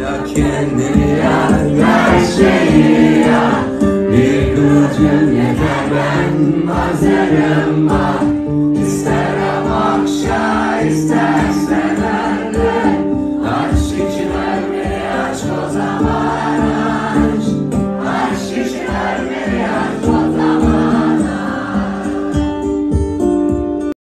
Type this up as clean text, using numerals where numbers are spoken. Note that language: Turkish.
Ya kendini ya her şeyi ya, bir gıcın yeter ben hazırım. İster akşam istersen